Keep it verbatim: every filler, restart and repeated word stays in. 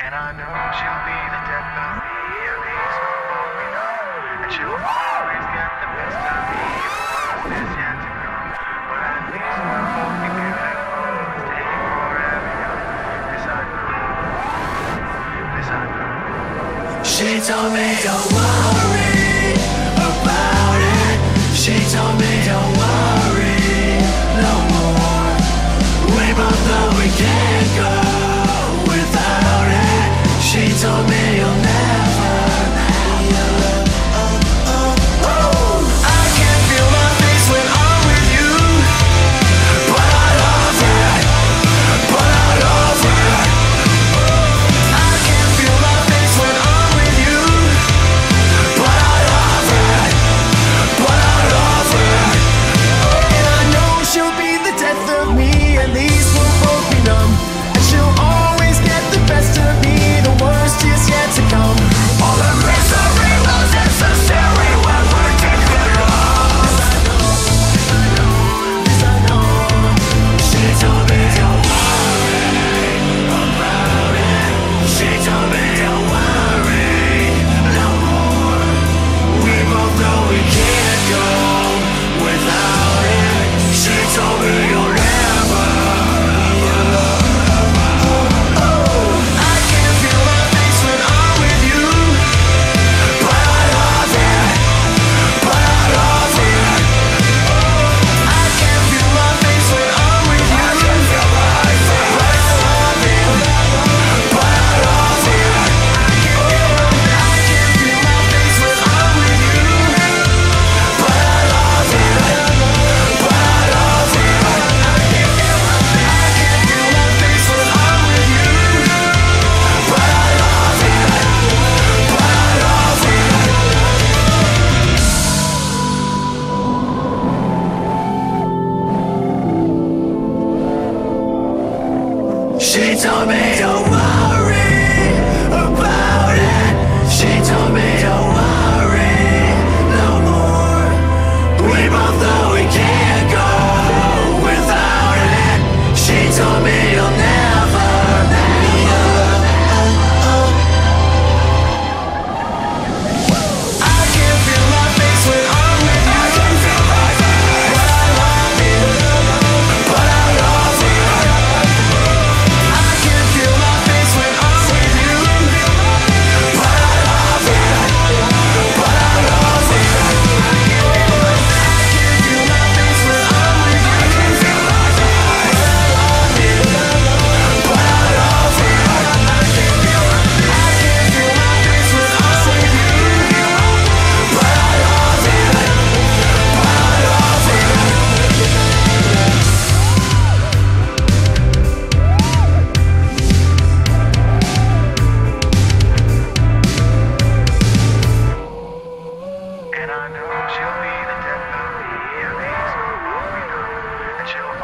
And I know she'll be the death of me, at least we'll both be numb. And she'll always get the best of me, the worst is yet to come. But at least we'll both be beautiful, staying forever young. This I know, this I know. She told me don't worry about it. She told me don't worry no more. We both know we can't go without it. She told me you'll never, never. I can't feel my face when I'm with you, but I love it, but I love it. I can't feel my face when I'm with you, but I love it, but I love it. And I know she'll be the death of me, at least we'll both be numb. And she'll always get the best of me, the worst is yet to come. All the misery was necessary when we're taking love. This I know, this I know, this I know. She told me don't worry about it. She told me don't worry no more. We both know we can't go without it. She told me you'll never. I can't feel my face when I'm with you, but I love it, but I love it. I can't feel my face when I'm with you, I can't feel my face, but I love it, but I love it. I can't feel my face when I'm with you, but I love it, but I love it. I can't feel my face when I'm with you, but I love it, but I love it. She told me don't worry about it. She told me don't worry no more. We both know we can't go without it. She told me you'll never, never. I can't feel my face when I'm with you, I can't feel my face, but I love it, but I love it. I can't feel my face when I'm with you, but I love it, but I love it. I can't feel my face when I'm with you, I can't feel my face, but I love it, but I love it. I can't feel, I can't feel my face when I'm with you, but I love it, but I love it. And I know she'll be the death of me, at least we'll both be numb. And she'll